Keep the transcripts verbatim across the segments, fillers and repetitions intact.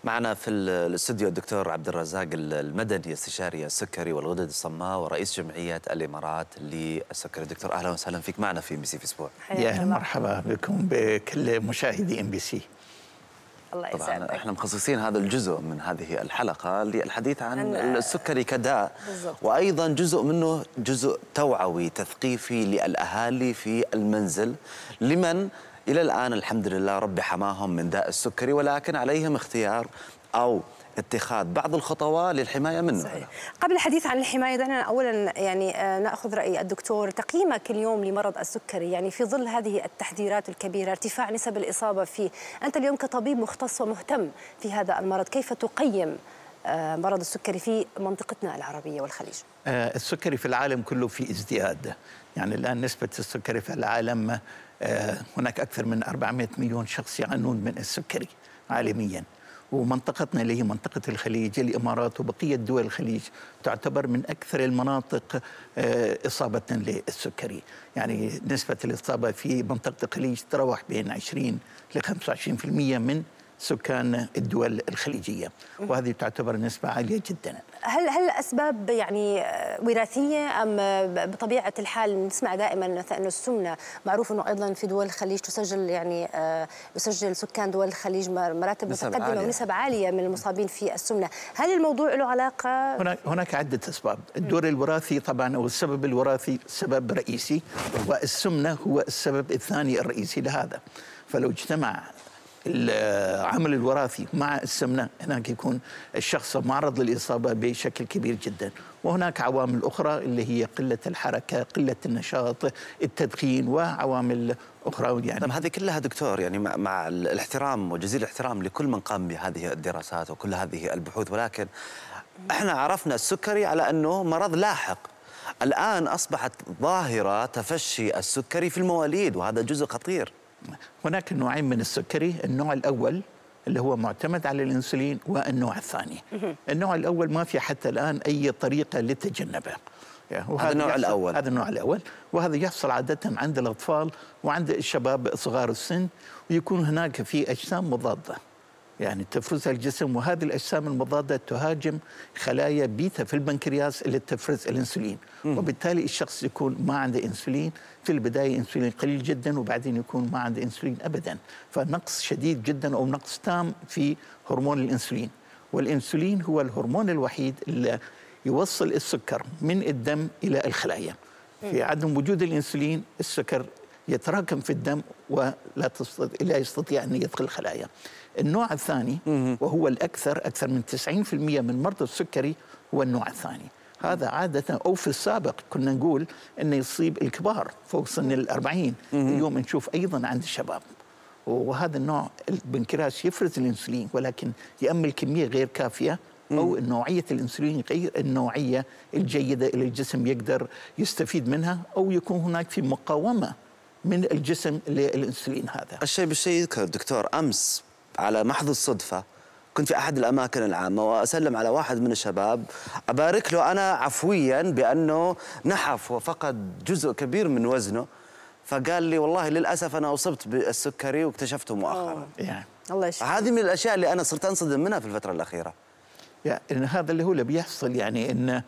معنا في الاستوديو الدكتور عبد الرزاق المدني، استشاري السكري والغدد الصماء ورئيس جمعية الإمارات للسكري. دكتور أهلا وسهلا فيك معنا في ام بي سي في اسبوع. يا مرحبا بكم بكل مشاهدي ام بي سي. الله يسعدك. طبعا احنا مخصصين هذا الجزء من هذه الحلقة للحديث عن السكري كداء، وأيضا جزء منه جزء توعوي تثقيفي للأهالي في المنزل لمن إلى الآن الحمد لله ربي حماهم من داء السكري، ولكن عليهم اختيار أو اتخاذ بعض الخطوات للحماية منه. صحيح. قبل الحديث عن الحماية دعنا أولا يعني نأخذ رأي الدكتور. تقييمك اليوم لمرض السكري يعني في ظل هذه التحذيرات الكبيرة، ارتفاع نسب الإصابة فيه، أنت اليوم كطبيب مختص ومهتم في هذا المرض، كيف تقيم مرض السكري في منطقتنا العربية والخليج؟ السكري في العالم كله في ازدياد، يعني الآن نسبة السكري في العالم هناك أكثر من أربعمئة مليون شخص يعانون من السكري عالمياً، ومنطقتنا اللي هي منطقة الخليج، الإمارات وبقية دول الخليج تعتبر من أكثر المناطق إصابة للسكري. يعني نسبة الإصابة في منطقة الخليج تتراوح بين عشرين إلى خمسة وعشرين بالمئة من سكان الدول الخليجية، وهذه تعتبر نسبة عالية جدا. هل هل الأسباب يعني وراثية أم بطبيعة الحال؟ نسمع دائما أن السمنة معروف أنه أيضا في دول الخليج تسجل يعني يسجل سكان دول الخليج مراتب متقدمة عالية ونسب عالية من المصابين في السمنة. هل الموضوع له علاقة؟ هناك هناك عدة أسباب. الدور الوراثي طبعا أو السبب الوراثي سبب رئيسي، والسمنة هو السبب الثاني الرئيسي لهذا. فلو اجتمع العمل الوراثي مع السمنة هناك يكون الشخص معرض للإصابة بشكل كبير جدا. وهناك عوامل أخرى اللي هي قلة الحركة، قلة النشاط، التدخين وعوامل أخرى. يعني طيب هذه كلها دكتور يعني مع, مع الاحترام وجزيل الاحترام لكل من قام بهذه الدراسات وكل هذه البحوث، ولكن احنا عرفنا السكري على أنه مرض لاحق. الآن أصبحت ظاهرة تفشي السكري في المواليد، وهذا جزء خطير. هناك نوعين من السكري، النوع الأول اللي هو معتمد على الأنسولين، والنوع الثاني. النوع الأول ما في حتى الآن أي طريقة لتجنبه. هذا النوع الأول. هذا النوع الأول، وهذا يحصل عادة عند الأطفال وعند الشباب صغار السن، ويكون هناك في أجسام مضادة يعني تفرزها الجسم، وهذه الأجسام المضادة تهاجم خلايا بيتا في البنكرياس اللي تفرز الأنسولين، وبالتالي الشخص يكون ما عنده أنسولين في البداية، أنسولين قليل جدا، وبعدين يكون ما عنده أنسولين أبدا، فنقص شديد جدا أو نقص تام في هرمون الأنسولين. والأنسولين هو الهرمون الوحيد اللي يوصل السكر من الدم إلى الخلايا. في عدم وجود الأنسولين السكر يتراكم في الدم ولا لا يستطيع أن يدخل الخلايا. النوع الثاني وهو الأكثر، أكثر من تسعين بالمئة من مرضى السكري هو النوع الثاني. هذا عادة أو في السابق كنا نقول أنه يصيب الكبار فوق سن الأربعين، اليوم نشوف أيضا عند الشباب. وهذا النوع البنكرياس يفرز الأنسولين ولكن يأمل كمية غير كافية، أو نوعية الأنسولين غير النوعية الجيدة اللي الجسم يقدر يستفيد منها، أو يكون هناك في مقاومة من الجسم للأنسولين هذا. الشيء بالشيء يذكر دكتور، أمس على محض الصدفة كنت في أحد الأماكن العامة وأسلم على واحد من الشباب، أبارك له أنا عفويا بأنه نحف وفقد جزء كبير من وزنه، فقال لي والله للأسف أنا أصبت بالسكري واكتشفته مؤخرا. يعني الله يشفيك. هذه من الأشياء اللي أنا صرت أنصدم منها في الفترة الأخيرة. يعني إن هذا اللي هو اللي بيحصل، يعني إن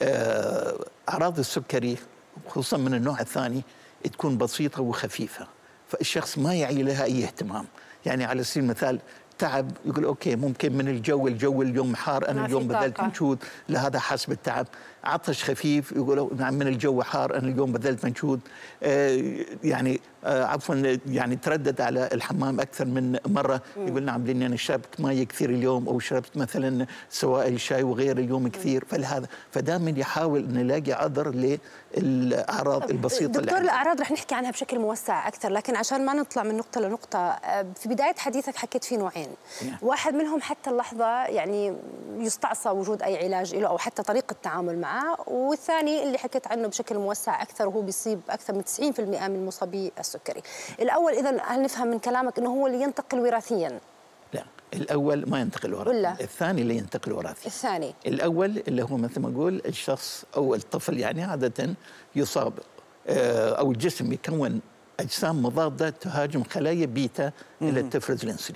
أعراض السكري خصوصا من النوع الثاني تكون بسيطة وخفيفة، فالشخص ما يعي لها أي اهتمام. يعني على سبيل المثال تعب، يقول أوكي ممكن من الجو، الجو اليوم حار، أنا اليوم بذلت مجهود، لهذا حاس بالتعب. عطش خفيف، يقول نعم من الجو حار، أنا اليوم بذلت مجهود. آه يعني آه عفوا يعني تردد على الحمام أكثر من مرة، يقول نعم لأني أنا شربت ماء كثير اليوم، أو شربت مثلا سوائل شاي وغير اليوم كثير، فلهذا فدائما يحاول أن يلاقي عذر للأعراض البسيطة. دكتور الأعراض رح نحكي عنها بشكل موسع أكثر، لكن عشان ما نطلع من نقطة لنقطة، في بداية حديثك حكيت في نوعين، yeah. واحد منهم حتى اللحظة يعني يستعصى وجود أي علاج له أو حتى طريقة التعامل معه، والثاني اللي حكيت عنه بشكل موسع أكثر وهو بيصيب أكثر من تسعين بالمئة من مصابي السكري. الأول إذا هل نفهم من كلامك أنه هو اللي ينتقل وراثيا؟ لا، الأول ما ينتقل وراثيا، الثاني اللي ينتقل وراثيا. الثاني الأول اللي هو مثل ما أقول الشخص أو الطفل يعني عادة يصاب أو الجسم يكون أجسام مضادة تهاجم خلايا بيتا اللي تفرز الأنسولين.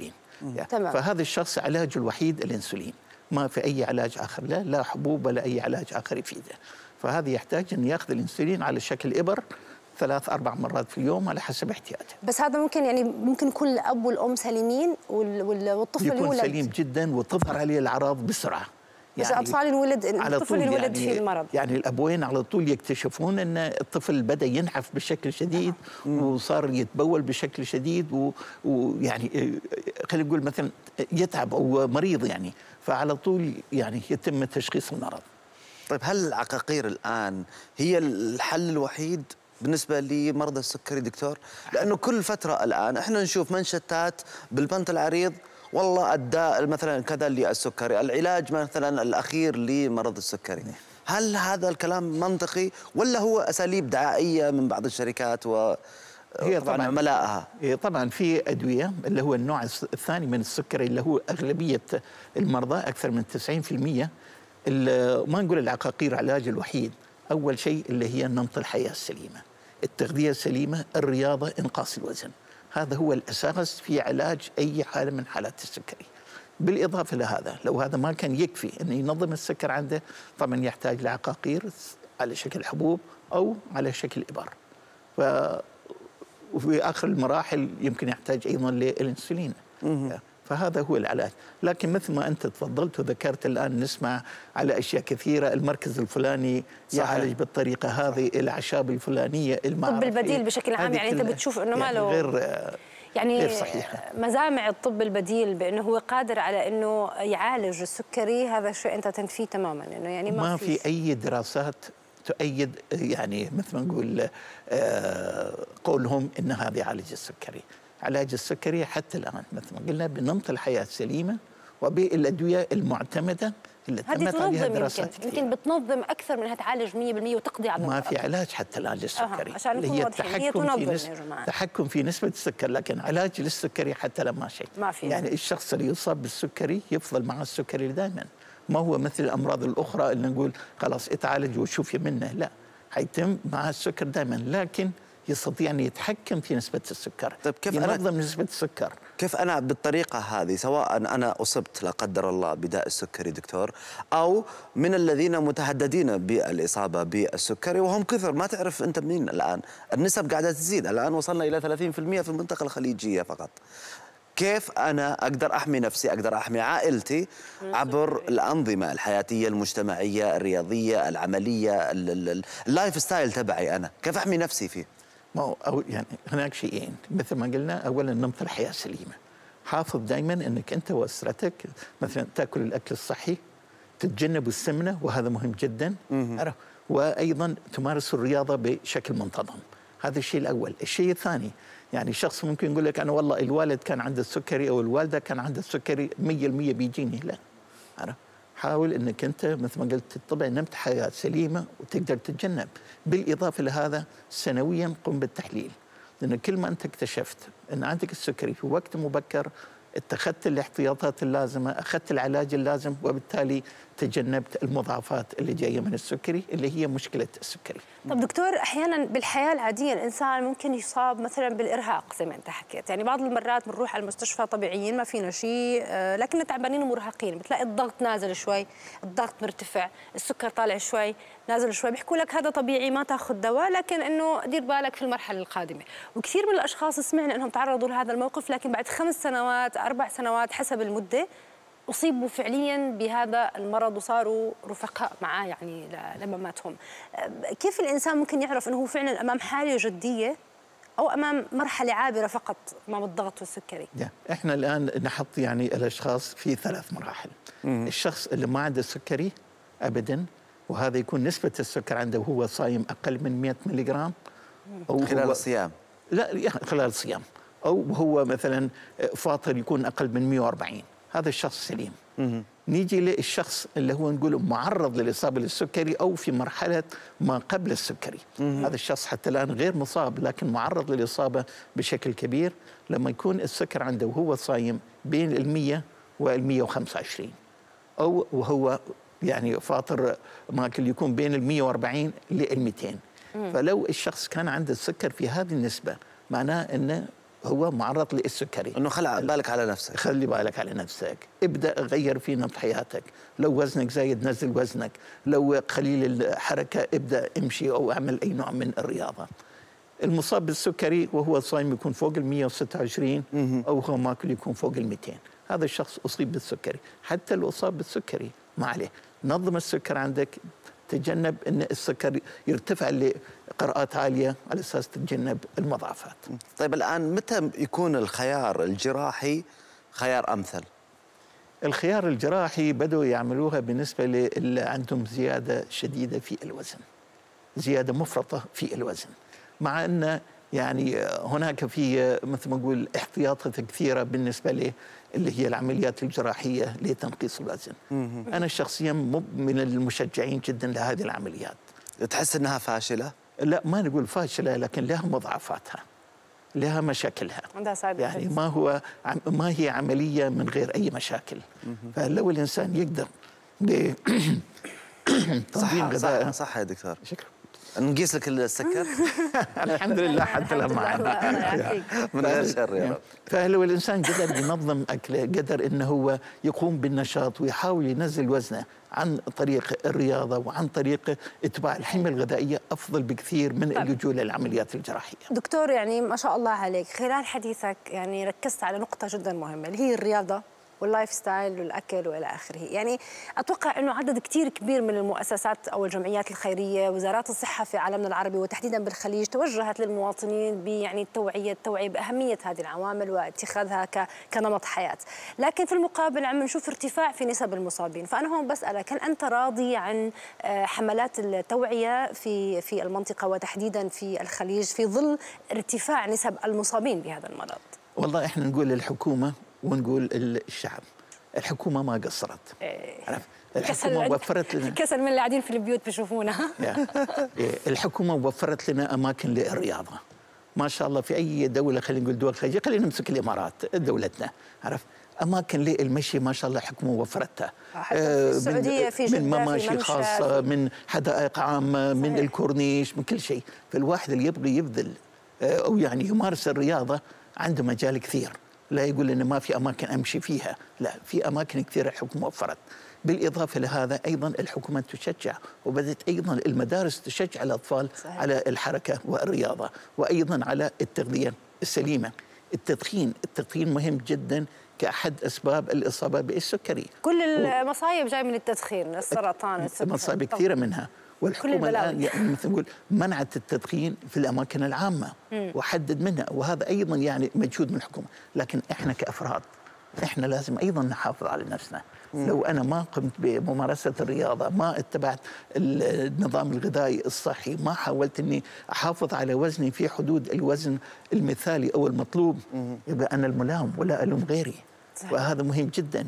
يعني فهذا الشخص علاجه الوحيد الانسولين، ما في اي علاج اخر، لا لا حبوب ولا اي علاج اخر يفيده. فهذا يحتاج ان ياخذ الانسولين على شكل ابر ثلاث اربع مرات في اليوم على حسب احتياجه. بس هذا ممكن يعني ممكن يكون الاب والام سليمين والطفل يكون يولد سليم جدا وتظهر عليه الاعراض بسرعه. يعني بس الاطفال انولد الطفل انولد يعني فيه المرض، يعني الابوين على طول يكتشفون ان الطفل بدا ينحف بشكل شديد آه. وصار يتبول بشكل شديد ويعني خلينا نقول مثلا يتعب او مريض يعني، فعلى طول يعني يتم تشخيص المرض. طيب هل العقاقير الان هي الحل الوحيد بالنسبة لمرضى السكري دكتور؟ لأنه كل فترة الآن احنا نشوف منشطات بالبنط العريض، والله الداء مثلا كذا للسكري، العلاج مثلا الأخير لمرض السكري. هل هذا الكلام منطقي ولا هو أساليب دعائية من بعض الشركات و هي طبعا طبعا عملائها؟ هي طبعا في أدوية اللي هو النوع الثاني من السكري اللي هو أغلبية المرضى أكثر من تسعين بالمئة. ما نقول العقاقير علاج الوحيد، أول شيء اللي هي نمط الحياة السليمة، التغذية السليمة، الرياضة، إنقاص الوزن. هذا هو الأساس في علاج أي حالة من حالات السكري. بالإضافة لهذا لو هذا ما كان يكفي أن ينظم السكر عنده، طبعا يحتاج لعقاقير على شكل حبوب أو على شكل إبر. ف... وفي آخر المراحل يمكن يحتاج أيضا للإنسولين. فهذا هو العلاج. لكن مثل ما أنت تفضلت وذكرت الآن نسمع على أشياء كثيرة، المركز الفلاني يعالج بالطريقة هذه، الأعشاب الفلانية، الطب البديل بشكل عام، يعني أنت بتشوف أنه ما له غير يعني غير صحيحة. مزامع الطب البديل بأنه هو قادر على أنه يعالج السكري، هذا شيء أنت تنفيه تماما، أنه يعني ما, ما في أي دراسات تؤيد يعني مثل ما نقول قولهم أن هذا يعالج السكري. علاج السكري حتى الآن مثل ما قلنا بنمط الحياة السليمة وبالأدوية المعتمدة اللي تمت عليها دراسات يمكن, يمكن بتنظم أكثر من أنها تعالج مية بالمية وتقضي على ما في علاج حتى الآن للسكري. أه. عشان نكون واضحين، هي تنظم يا جماعة. تحكم في نسبة السكر، لكن علاج للسكري حتى الآن ما شيء. ما في يعني الشخص اللي يصاب بالسكري يفضل مع السكري دائما، ما هو مثل الأمراض الأخرى اللي نقول خلاص اتعالج وشوفي منه، لا، حيتم مع السكر دائما، لكن يستطيع أن يتحكم في نسبة السكر. طيب كيف ينظم أنا نسبة السكر؟ كيف أنا بالطريقة هذه، سواء أنا أصبت لا قدر الله بداء السكري دكتور، أو من الذين متهددين بالإصابة بالسكري وهم كثر، ما تعرف أنت منين الآن، النسب قاعدة تزيد، الآن وصلنا إلى ثلاثين بالمئة في المنطقة الخليجية فقط. كيف أنا أقدر أحمي نفسي، أقدر أحمي عائلتي عبر الأنظمة الحياتية المجتمعية الرياضية العملية اللايف ستايل تبعي، أنا كيف أحمي نفسي فيه؟ ما هو أو يعني هناك شيئين مثل ما قلنا، أولا نمط الحياة السليمة، حافظ دائما أنك أنت وأسرتك مثلا تأكل الأكل الصحي، تتجنب السمنة وهذا مهم جدا، وأيضا تمارس الرياضة بشكل منتظم. هذا الشيء الأول. الشيء الثاني يعني شخص ممكن يقول لك أنا والله الوالد كان عنده السكري أو الوالدة كان عندها السكري مية بالمية بيجيني، لا، عرف؟ حاول أنك أنت مثل ما قلت تتبع نمط حياة سليمة وتقدر تتجنب. بالإضافة لهذا سنويا قم بالتحليل، لأن كل ما أنت اكتشفت أن عندك السكري في وقت مبكر اتخذت الاحتياطات اللازمة، أخذت العلاج اللازم، وبالتالي تجنبت المضاعفات اللي جاية من السكري اللي هي مشكلة السكري. طب دكتور، أحيانا بالحياة العادية الإنسان ممكن يصاب مثلا بالإرهاق زي ما أنت حكيت، يعني بعض المرات بنروح على المستشفى طبيعيين ما فينا شيء، لكننا تعبانين ومرهقين، بتلاقي الضغط نازل شوي، الضغط مرتفع، السكر طالع شوي نازل شوي، بيحكوا لك هذا طبيعي ما تاخذ دواء، لكن انه دير بالك في المرحله القادمه. وكثير من الاشخاص سمعنا انهم تعرضوا لهذا الموقف، لكن بعد خمس سنوات اربع سنوات حسب المده اصيبوا فعليا بهذا المرض وصاروا رفقاء معاه يعني لما ماتهم. كيف الانسان ممكن يعرف انه هو فعلا امام حاله جديه او امام مرحله عابره فقط امام الضغط والسكري؟ احنا الان نحط يعني الاشخاص في ثلاث مراحل. مم. الشخص اللي ما عنده السكري ابدا، وهذا يكون نسبة السكر عنده وهو صايم أقل من مئة ملي جرام، أو خلال الصيام، لا خلال الصيام، أو هو مثلا فاطر يكون أقل من مئة وأربعين، هذا الشخص سليم. مم. نيجي للشخص اللي هو نقول معرض للإصابة للسكري أو في مرحلة ما قبل السكري. مم. هذا الشخص حتى الآن غير مصاب لكن معرض للإصابة بشكل كبير لما يكون السكر عنده وهو صايم بين المية والمية وخمسة وعشرين، أو وهو يعني فاطر ماكل يكون بين ال مئة وأربعين لل مئتين. فلو الشخص كان عنده السكر في هذه النسبة معناه أنه هو معرض للسكري. انه خلي بالك على نفسك، خلي بالك على نفسك، ابدا غير في نمط حياتك، لو وزنك زايد نزل وزنك، لو قليل الحركه ابدا امشي او اعمل اي نوع من الرياضه. المصاب بالسكري وهو صايم يكون فوق ال مئة وستة وعشرين او هو ماكل يكون فوق ال مئتين، هذا الشخص اصيب بالسكري. حتى لو اصاب بالسكري ما عليه، نظم السكر عندك، تجنب ان السكر يرتفع لقراءات عاليه على اساس تتجنب المضاعفات. طيب الان متى يكون الخيار الجراحي خيار امثل؟ الخيار الجراحي بدأوا يعملوها بالنسبه للي عندهم زياده شديده في الوزن، زياده مفرطه في الوزن، مع ان يعني هناك في مثل ما نقول احتياطات كثيره بالنسبه ل اللي هي العمليات الجراحيه لتنقيص الوزن. انا شخصيا مو من المشجعين جدا لهذه العمليات. تحس انها فاشله؟ لا ما نقول فاشله، لكن لها مضاعفاتها، لها مشاكلها. يعني ما هو ما هي عمليه من غير اي مشاكل. فلو الانسان يقدر تنظيم غذائه. صح, صح يا دكتور. شكرا. نقيس لك السكر؟ الحمد لله حتى لها معنا من غير شر يا رب. فلو الانسان قدر ينظم اكله، قدر انه هو يقوم بالنشاط ويحاول ينزل وزنه عن طريق الرياضه وعن طريق اتباع الحميه الغذائيه، افضل بكثير من اللجوء للعمليات الجراحيه. دكتور يعني ما شاء الله عليك، خلال حديثك يعني ركزت على نقطه جدا مهمه اللي هي الرياضه واللايف ستايل والاكل والى اخره، يعني اتوقع انه عدد كثير كبير من المؤسسات او الجمعيات الخيريه، وزارات الصحه في عالمنا العربي وتحديدا بالخليج توجهت للمواطنين يعني التوعيه التوعيه باهميه هذه العوامل واتخاذها كنمط حياه، لكن في المقابل عم نشوف ارتفاع في نسب المصابين، فانا هون بسالك هل انت راضي عن حملات التوعيه في في المنطقه وتحديدا في الخليج في ظل ارتفاع نسب المصابين بهذا المرض؟ والله احنا نقول للحكومه ونقول الشعب، الحكومه ما قصرت. إيه. الحكومه وفرت لنا كسل من اللي قاعدين في البيوت بيشوفونا. إيه. الحكومه وفرت لنا اماكن للرياضه ما شاء الله في اي دوله، خلينا نقول دول خليجيه، خلينا نمسك الامارات دولتنا، عرفت اماكن للمشي ما شاء الله الحكومه وفرتها. حتى في السعوديه في جده من مماشي خاصه، من حدائق عامه، من الكورنيش، من كل شيء. فالواحد اللي يبغى يبذل او يعني يمارس الرياضه عنده مجال كثير، لا يقول إن ما في أماكن أمشي فيها، لا في أماكن كثيرة الحكومة وفرت. بالإضافة لهذا أيضا الحكومة تشجع، وبدأت أيضا المدارس تشجع الأطفال صحيح. على الحركة والرياضة، وأيضا على التغذية السليمة. التدخين، التدخين مهم جدا كأحد أسباب الإصابة بالسكري. كل المصايب جاي من التدخين، السرطان، السكر، مصايب كثيرة منها. والحكومة الآن يعني مثل نقول منعت التدخين في الأماكن العامة مم. وحدد منها، وهذا أيضا يعني مجهود من الحكومة. لكن إحنا كأفراد إحنا لازم أيضا نحافظ على نفسنا. مم. لو أنا ما قمت بممارسة الرياضة، ما اتبعت النظام الغذائي الصحي، ما حاولت أني أحافظ على وزني في حدود الوزن المثالي أو المطلوب، مم. يبقى أنا الملام ولا ألوم غيري. صحيح. وهذا مهم جدا.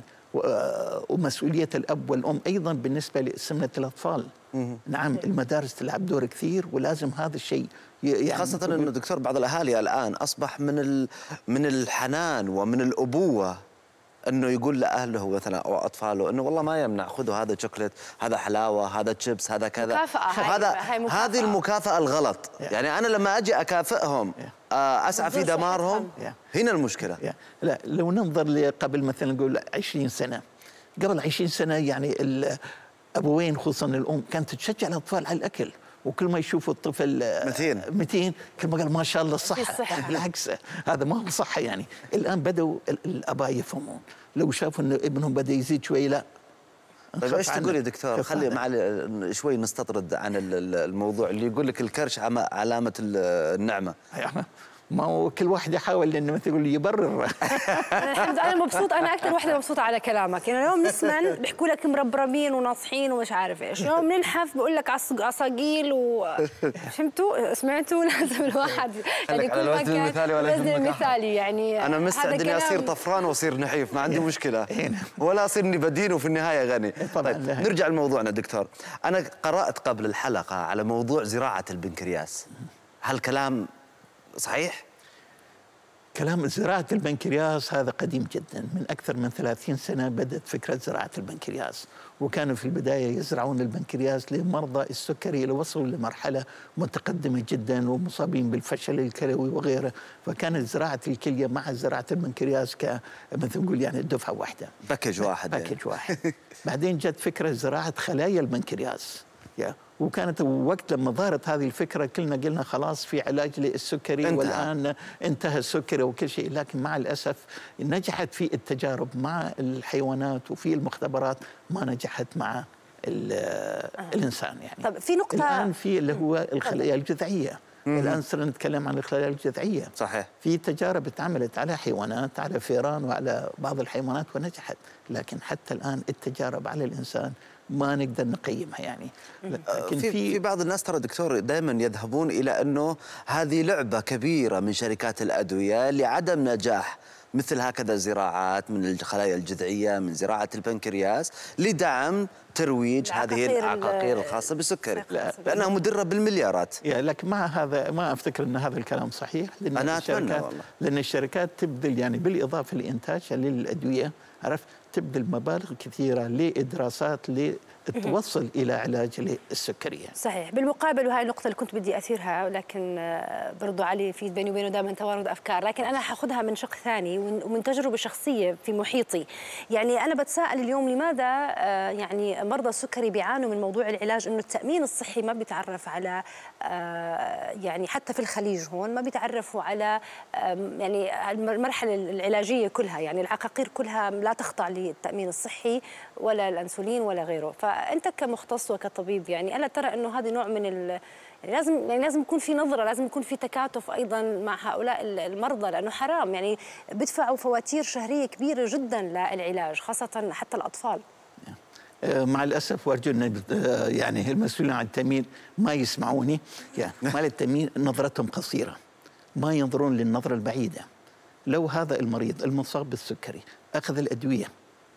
ومسؤولية الأب والأم أيضا بالنسبة لسمنة الأطفال. مم. نعم المدارس تلعب دور كثير، ولازم هذا الشيء يعني خاصة أنه دكتور بعض الأهالي الآن أصبح من من الحنان ومن الأبوة أنه يقول لأهله مثلا أو أطفاله أنه والله ما يمنع، خذوا هذا شوكليت، هذا حلاوة، هذا تشيبس، هذا كذا. مكافأة. هذا هذه المكافأة الغلط. يعني أنا لما أجي أكافئهم أسعى في دمارهم، هنا المشكلة. لا لو ننظر قبل مثلا نقول عشرين سنة، قبل عشرين سنة يعني الأبوين خصوصا الأم كانت تشجع الأطفال على الأكل، وكل ما يشوفوا الطفل متين متين كل ما قال ما شاء الله الصحة. يعني بالعكس هذا ما هو صحة. يعني الآن بدأوا الآباء يفهمون، لو شافوا أن ابنهم بدأ يزيد شوي لا. طيب ايش تقول يا دكتور؟ خلي معلي شوي نستطرد عن الموضوع اللي يقول لك الكرش علامة النعمة. ما هو كل واحد يحاول انه مثل يقول يبرر. الحمد لله انا مبسوطه، انا اكثر وحده مبسوطه على كلامك. يعني يوم نسمن بيحكوا لك مربربين وناصحين ومش عارف ايش، يوم ننحف بقول لك عصاقيل و فهمتوا سمعتوا؟ لازم الواحد يعني كل ما كان الوزن المثالي. يعني انا مستعد اني اصير طفران واصير نحيف، ما عندي مشكله، ولا اصير اني بدين وفي النهايه غني. طيب نرجع لموضوعنا دكتور. انا قرات قبل الحلقه على موضوع زراعه البنكرياس، هالكلام صحيح؟ كلام زراعة البنكرياس هذا قديم جدا، من أكثر من ثلاثين سنة بدأت فكرة زراعة البنكرياس، وكانوا في البداية يزرعون البنكرياس لمرضى السكري اللي وصلوا لمرحلة متقدمة جدا ومصابين بالفشل الكلوي وغيره، فكانت زراعة الكلية مع زراعة البنكرياس كمثل نقول يعني دفعة واحدة، باكج واحد باكج يعني. واحد. بعدين جت فكرة زراعة خلايا البنكرياس، يا وكانت وقت لما ظهرت هذه الفكرة كلنا قلنا خلاص في علاج للسكري انتهى. والآن انتهى السكري وكل شيء، لكن مع الأسف نجحت في التجارب مع الحيوانات وفي المختبرات، ما نجحت مع آه. الإنسان يعني. طب في نقطة الآن في اللي هو الخلايا الجذعية، الآن صرنا نتكلم عن الخلايا الجذعية. صحيح. في تجارب اتعملت على حيوانات، على فئران وعلى بعض الحيوانات ونجحت، لكن حتى الآن التجارب على الإنسان ما نقدر نقيمها يعني. لكن في في بعض الناس ترى دكتور دائما يذهبون الى انه هذه لعبه كبيره من شركات الادويه لعدم نجاح مثل هكذا زراعات من الخلايا الجذعيه، من زراعه البنكرياس، لدعم ترويج هذه العقاقير الخاصه بالسكري لانها مدره بالمليارات. لكن مع هذا ما افتكر ان هذا الكلام صحيح، لان انا اتمنى والله، لان الشركات تبذل يعني بالاضافه لانتاجها للادويه، عرفت، تبذل مبالغ كثيره لدراسات توصل الى علاج للسكريه. صحيح. بالمقابل، وهي النقطه اللي كنت بدي اثيرها، ولكن برضو علي في بيني وبينه دائما توارد افكار، لكن انا حاخذها من شق ثاني ومن تجربه شخصيه في محيطي. يعني انا بتساءل اليوم لماذا يعني مرضى السكري بيعانوا من موضوع العلاج، انه التامين الصحي ما بيتعرف على يعني حتى في الخليج هون ما بيتعرفوا على يعني المرحله العلاجيه كلها، يعني العقاقير كلها لا تخضع للتامين الصحي ولا الانسولين ولا غيره. فانت كمختص وكطبيب يعني الا ترى انه هذا نوع من ال... يعني لازم يعني لازم يكون في نظره، لازم يكون في تكاتف ايضا مع هؤلاء المرضى، لانه حرام يعني بيدفعوا فواتير شهريه كبيره جدا للعلاج، خاصه حتى الاطفال. مع الاسف وارجو ان يعني المسؤولين عن التامين ما يسمعوني، يعني مال التامين نظرتهم قصيره، ما ينظرون للنظره البعيده. لو هذا المريض المصاب بالسكري اخذ الادويه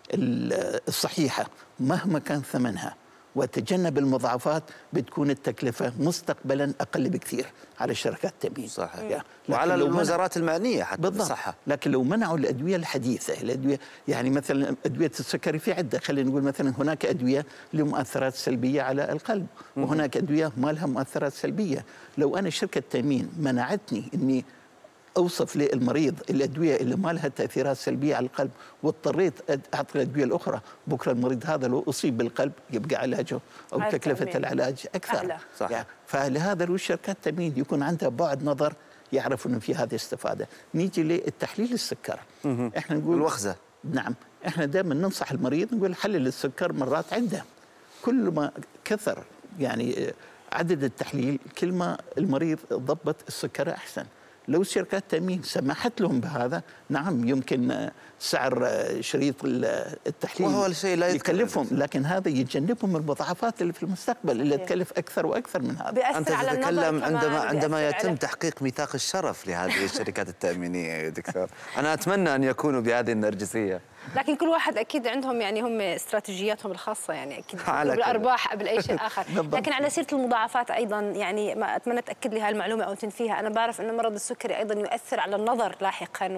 الصحيحه مهما كان ثمنها وتجنب المضاعفات، بتكون التكلفه مستقبلا اقل بكثير على شركات التامين. صحيح. وعلى الوزارات المعنيه حتى بالصحه. لكن لو منعوا الادويه الحديثه، الادويه يعني مثلا ادويه السكري في عده، خلينا نقول مثلا هناك ادويه لمؤثرات سلبيه على القلب، وهناك ادويه ما لها مؤثرات سلبيه. لو انا شركه تامين منعتني اني اوصف للمريض الادويه اللي ما لها تاثيرات سلبيه على القلب، واضطريت اعطي الادويه الاخرى، بكره المريض هذا لو اصيب بالقلب يبقى علاجه او تكلفه العلاج اكثر. صح. يعني فلهذا لو شركات التامين يكون عندها بعد نظر، يعرفوا انه في هذه استفاده. نيجي للتحليل السكر. احنا نقول الوخزه. نعم، احنا دائما ننصح المريض نقول حلل السكر مرات عنده، كل ما كثر يعني عدد التحليل كل ما المريض ضبط السكر احسن. لو شركات التأمين سمحت لهم بهذا، نعم يمكن سعر شريط التحليل وهو الشيء لا يكلفهم، لكن هذا يجنبهم المضاعفات اللي في المستقبل اللي تكلف أكثر وأكثر من هذا. أنت تتكلم عندما عندما يتم تحقيق ميثاق الشرف لهذه الشركات التأمينية يا دكتور. أنا أتمنى أن يكونوا بهذه النرجسية، لكن كل واحد أكيد عندهم يعني هم استراتيجياتهم الخاصة، يعني أكيد بالأرباح قبل أي شيء آخر. لكن على سيرة المضاعفات أيضا، يعني ما أتمنى تأكد لي هاي المعلومة أو تنفيها. أنا بعرف أن مرض السكري أيضا يؤثر على النظر لاحقا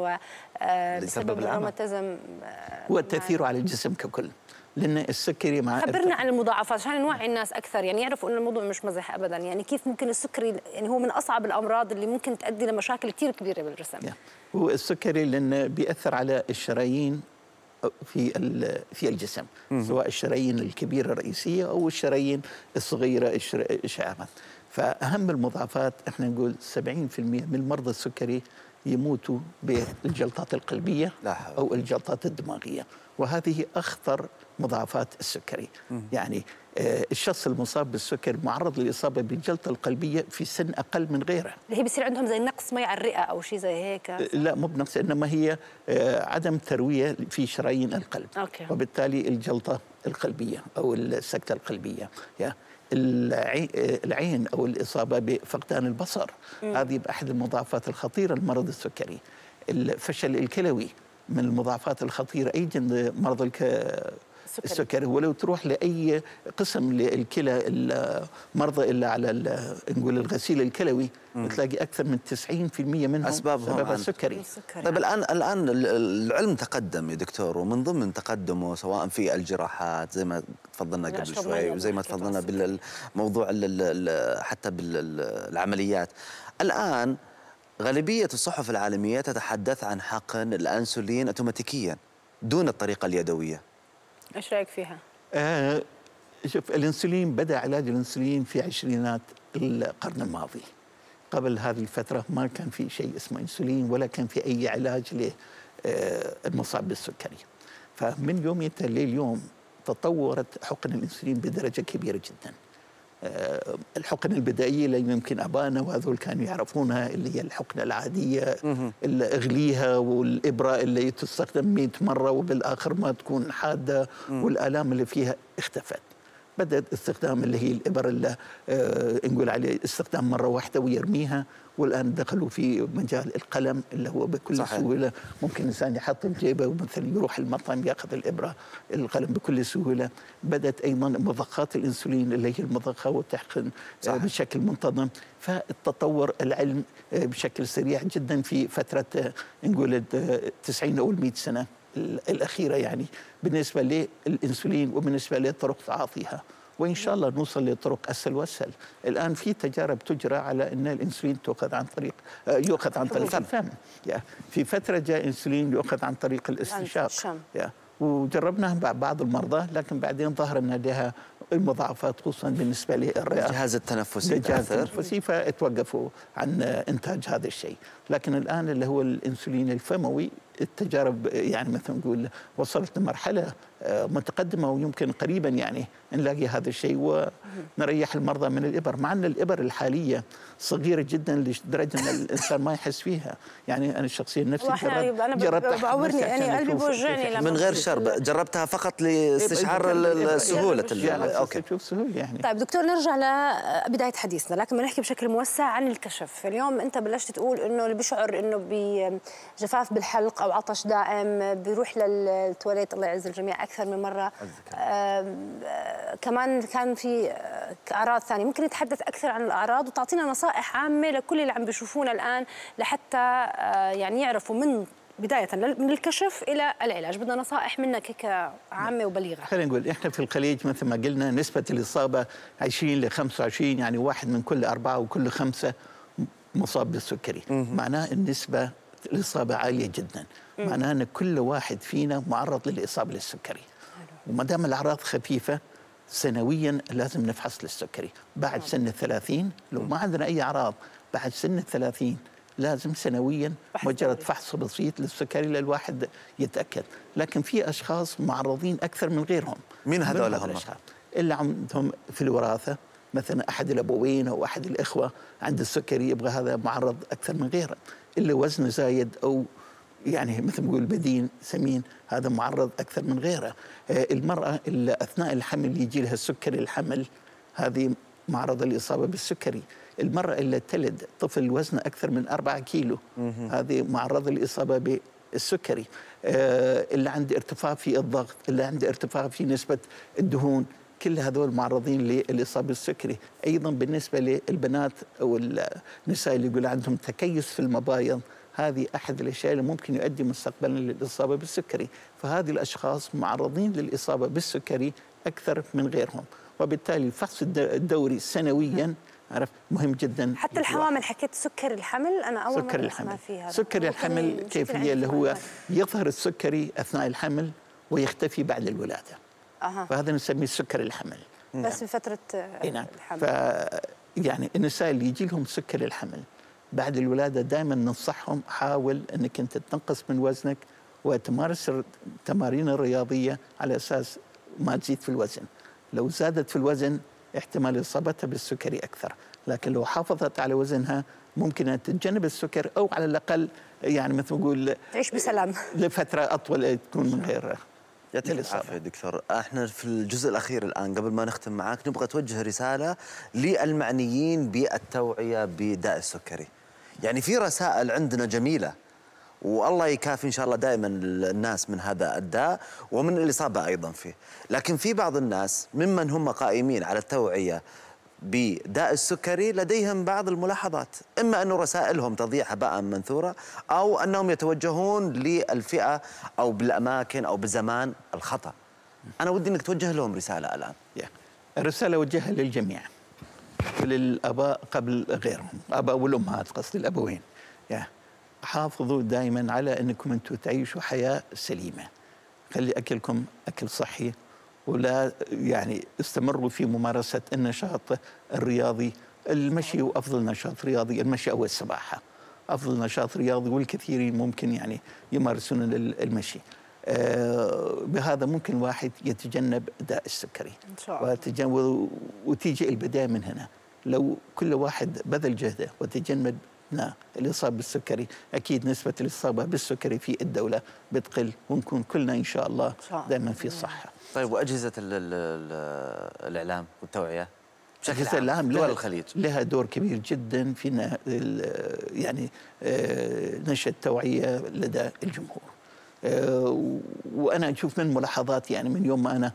وبسبب الروماتيزم والتأثير على الجسم ككل، لأن السكري مع خبرنا عن المضاعفات عشان نوعي الناس أكثر، يعني يعرفوا أن الموضوع مش مزح أبدا. يعني كيف ممكن السكري، يعني هو من أصعب الأمراض اللي ممكن تؤدي لمشاكل كثير كبيرة بالجسم. هو السكري لأنه بيأثر على الشرايين في في الجسم، سواء الشرايين الكبيرة الرئيسية أو الشرايين الصغيرة الشعبة. فأهم المضاعفات احنا نقول سبعين بالمئة من مرضى السكري يموتوا بالجلطات القلبية أو الجلطات الدماغية، وهذه أخطر مضاعفات السكري. يعني آه الشخص المصاب بالسكر معرض للإصابة بالجلطة القلبية في سن أقل من غيره، اللي هي بيصير عندهم زي نقص مي على الرئة أو شيء زي هيك. آه لا مو بنقص، إنما هي آه عدم تروية في شرايين القلب. أوكي. وبالتالي الجلطة القلبية أو السكتة القلبية. يعني العين أو الإصابة بفقدان البصر، هذه بأحد المضاعفات الخطيرة لمرض السكري. الفشل الكلوي من المضاعفات الخطيرة أي عند مرضى السكري. السكري ولو تروح لأي قسم للكلى المرضى اللي على نقول الغسيل الكلوي تلاقي أكثر من تسعين بالمئة منهم أسبابهم سبب السكري. طيب الآن الآن العلم تقدم يا دكتور، ومن ضمن تقدمه سواء في الجراحات زي ما تفضلنا قبل شوي وزي ما تفضلنا بالموضوع حتى بالعمليات. الآن غالبية الصحف العالمية تتحدث عن حقن الأنسولين أوتوماتيكيا دون الطريقة اليدوية. ايش رايك فيها؟ آه شوف، الانسولين بدا علاج الانسولين في عشرينات القرن الماضي. قبل هذه الفتره ما كان في شيء اسمه انسولين ولا كان في اي علاج للمصاب بالسكري. فمن يوميتها لليوم تطورت حقن الانسولين بدرجه كبيره جدا. آه الحقن البدائيه اللي يمكن ابائنا وهذول كانوا يعرفونها اللي هي الحقنه العاديه اللي اغليها والابره اللي تستخدم مئة مره وبالاخر ما تكون حاده والالام اللي فيها اختفت. بدأت استخدام اللي هي الإبر اللي آه نقول عليه استخدام مرة واحدة ويرميها، والآن دخلوا في مجال القلم اللي هو بكل صحيح. سهولة ممكن الإنسان يحط بجيبه ومثلا يروح المطعم يأخذ الإبرة القلم بكل سهولة. بدأت أيضا مضخات الإنسولين اللي هي المضخة والتحقن آه بشكل منتظم. فالتطور العلم آه بشكل سريع جدا في فترة آه نقول التسعين أو المئة سنة الأخيرة يعني بالنسبة للإنسولين وبالنسبة لطرق تعاطيها، وإن شاء الله نوصل لطرق أسهل وأسهل. الآن في تجارب تجرى على أن الإنسولين تؤخذ عن طريق يؤخذ عن طريق الفم. في فترة جاء إنسولين يؤخذ عن طريق الاستنشاق وجربناها بعض المرضى، لكن بعدين ظهر أن لها المضاعفات خصوصا بالنسبة للرئة الجهاز التنفسي الجهاز التنفسي فتوقفوا عن إنتاج هذا الشيء. لكن الآن اللي هو الإنسولين الفموي التجارب يعني مثل نقول وصلت لمرحلة متقدمة ويمكن قريبا يعني نلاقي هذا الشيء ونريح المرضى من الإبر، مع أن الإبر الحالية صغيرة جدا لدرجة أن الإنسان ما يحس فيها. يعني أنا شخصيا نفسي جربت أنا جربت بعورني يعني قلبي بوجعني من غير شرب، جربتها فقط لاستشعار السهولة. أوكي تشوف سهولة يعني. طيب دكتور، نرجع لبداية حديثنا لكن بنحكي بشكل موسع عن الكشف. اليوم أنت بلشت تقول إنه اللي بيشعر إنه بجفاف بالحلق أو عطش دائم بيروح للتواليت الله يعز الجميع أكثر من مرة. آه كمان كان في أعراض ثانية. ممكن نتحدث أكثر عن الأعراض وتعطينا نصائح عامة لكل اللي عم بيشوفونا الآن لحتى آه يعني يعرفوا من بداية من الكشف إلى العلاج. بدنا نصائح منك هيك عامة وبليغة. خلينا نقول إحنا في الخليج مثل ما قلنا نسبة الإصابة عشرين إلى خمسة وعشرين، يعني واحد من كل أربعة وكل خمسة مصاب بالسكري. معناه النسبة الإصابة عالية جدا. معناه أن كل واحد فينا معرض للإصابة للسكري. وما دام الأعراض خفيفة سنويا لازم نفحص للسكري. بعد سن الثلاثين لو ما عندنا أي أعراض بعد سن الثلاثين لازم سنويا مجرد فحص بسيط للسكري للواحد يتأكد. لكن في أشخاص معرضين أكثر من غيرهم. مين هذول هم؟ اللي عندهم في الوراثة مثلا أحد الأبوين أو أحد الإخوة عند السكري يبغى هذا معرض أكثر من غيره. اللي وزنه زايد أو يعني مثل ما نقول بدين سمين هذا معرض أكثر من غيره. المرأة اللي أثناء الحمل يجي لها السكري الحمل هذه معرضة للإصابة بالسكري. المرأة اللي تلد طفل وزنه أكثر من أربعة كيلو هذه معرضة للإصابة بالسكري. اللي عنده ارتفاع في الضغط، اللي عنده ارتفاع في نسبة الدهون، كل هذول معرضين للإصابة بالسكري. أيضا بالنسبة للبنات أو النساء اللي يقول عندهم تكيس في المبايض، هذه أحد الأشياء اللي ممكن يؤدي مستقبلا للإصابة بالسكري. فهذه الأشخاص معرضين للإصابة بالسكري أكثر من غيرهم، وبالتالي الفحص الدوري سنويا عرف مهم جدا. حتى الحوامل حكيت سكر الحمل أنا أول مرة أسمع فيها. سكر الحمل كيف هي اللي هو يظهر السكري أثناء الحمل ويختفي بعد الولادة. أه. فهذا نسميه سكر الحمل. بس في فترة نعم. الحمل. ف يعني النساء اللي يجي لهم سكر الحمل بعد الولادة دائما ننصحهم حاول أنك أنت تنقص من وزنك وتمارس التمارين الرياضية على أساس ما تزيد في الوزن. لو زادت في الوزن احتمال إصابتها بالسكري أكثر، لكن لو حافظت على وزنها ممكن أن تتجنب السكر أو على الأقل يعني مثل ما نقول تعيش بسلام لفترة أطول تكون من غير. يعطيك العافية دكتور. احنا في الجزء الأخير الآن قبل ما نختم معاك نبغى توجه رسالة للمعنيين بالتوعية بداء السكري. يعني في رسائل عندنا جميلة والله يكافي إن شاء الله دائما الناس من هذا الداء ومن الإصابة أيضا فيه. لكن في بعض الناس ممن هم قائمين على التوعية بداء السكري لديهم بعض الملاحظات، إما أن رسائلهم تضيع هباء منثورا أو أنهم يتوجهون للفئة أو بالأماكن أو بزمان الخطأ. أنا ودي أنك توجه لهم رسالة الآن. الرسالة وجهها للجميع، للآباء قبل غيرهم، آباء والأمهات، قصدي الأبوين. حافظوا دائما على أنكم أنتم تعيشوا حياة سليمة، خلي أكلكم أكل صحي، ولا يعني استمروا في ممارسة النشاط الرياضي. المشي وأفضل نشاط رياضي، المشي أو السباحة أفضل نشاط رياضي، والكثيرين ممكن يعني يمارسون المشي. آه بهذا ممكن الواحد يتجنب داء السكري إن شاء الله، وتيجي البداية من هنا. لو كل واحد بذل جهده وتجنب الإصابة بالسكري، أكيد نسبة الإصابة بالسكري في الدولة بتقل، ونكون كلنا إن شاء الله دائما في الصحة. طيب، وأجهزة ال ال ال الإعلام والتوعية بشكل عام العام دول الخليج لها دور كبير جدا في يعني نشر التوعية لدى الجمهور. وأنا أشوف من ملاحظات، يعني من يوم ما أنا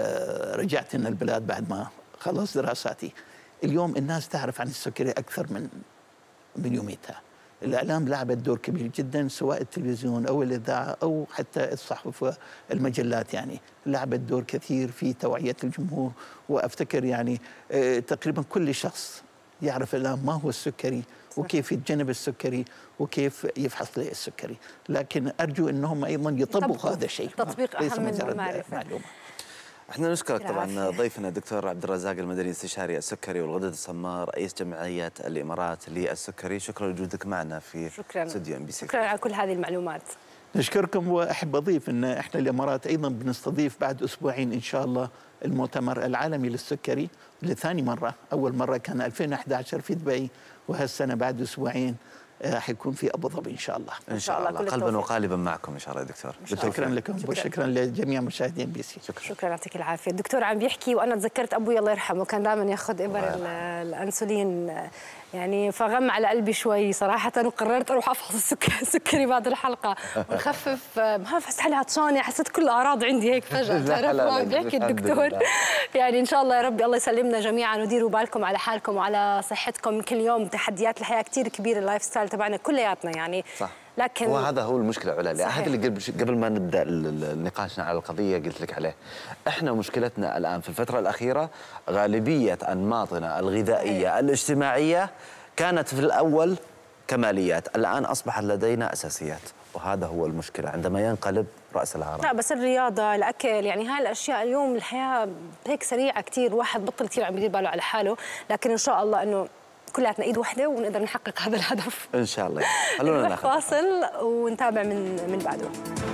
رجعت هنا البلاد بعد ما خلصت دراساتي، اليوم الناس تعرف عن السكري أكثر من من يوميتها. الإعلام لعبت دور كبير جدا، سواء التلفزيون أو الإذاعة أو حتى الصحف والمجلات، يعني لعبت دور كثير في توعية الجمهور. وأفتكر يعني تقريبا كل شخص يعرف الآن ما هو السكري وكيف يتجنب السكري وكيف يفحص له السكري. لكن أرجو أنهم أيضا يطبقوا هذا الشيء، تطبيق أهم من المعرفة. احنا نشكرك طبعا ضيفنا الدكتور عبد الرزاق المدني، استشاري السكري والغدد الصماء، رئيس جمعية الإمارات للسكري. شكرا لوجودك معنا في استوديو ام بي سي. شكرا على كل هذه المعلومات. نشكركم، واحب اضيف ان احنا الامارات ايضا بنستضيف بعد اسبوعين ان شاء الله المؤتمر العالمي للسكري لثاني مره. اول مره كان ألفين وأحد عشر في دبي، وهالسنه بعد اسبوعين حيكون في ابو ظبي ان شاء الله. ان شاء الله, الله. قلبا وقالبا معكم ان شاء الله يا دكتور. شكرا لكم وشكرا لجميع مشاهدي ام بي سي. شكرا, شكرا يعطيك العافيه. الدكتور عم بيحكي وانا تذكرت ابوي الله يرحمه كان دائما ياخذ ابر الانسولين، يعني فغم على قلبي شوي صراحه، وقررت اروح افحص السكري بعد الحلقه ونخفف. ما بعرف، حسيت حالي عطشانه، حسيت كل الاعراض عندي هيك فجاه. تعرف ما بيحكي الدكتور. يعني ان شاء الله يا ربي الله يسلمنا جميعا، وديروا بالكم على حالكم وعلى صحتكم. كل يوم تحديات الحياه كثير كبيره، اللايف ستايل تبعنا كلياتنا يعني صح. لكن هو هذا هو المشكله علا. هذا اللي قبل قبل ما نبدا نقاشنا على القضيه قلت لك عليه. احنا مشكلتنا الان في الفتره الاخيره غالبيه انماطنا الغذائيه أيه. الاجتماعيه كانت في الاول كماليات، الان اصبحت لدينا اساسيات، وهذا هو المشكله عندما ينقلب راس الهرم. لا بس الرياضه، الاكل، يعني هاي الاشياء اليوم الحياه هيك سريعه كثير، واحد بطل كثير عم يدير باله على حاله، لكن ان شاء الله انه كلياتنا ايد واحده ونقدر نحقق هذا الهدف ان شاء الله. خلونا ناخذ فاصل ونتابع من من بعده.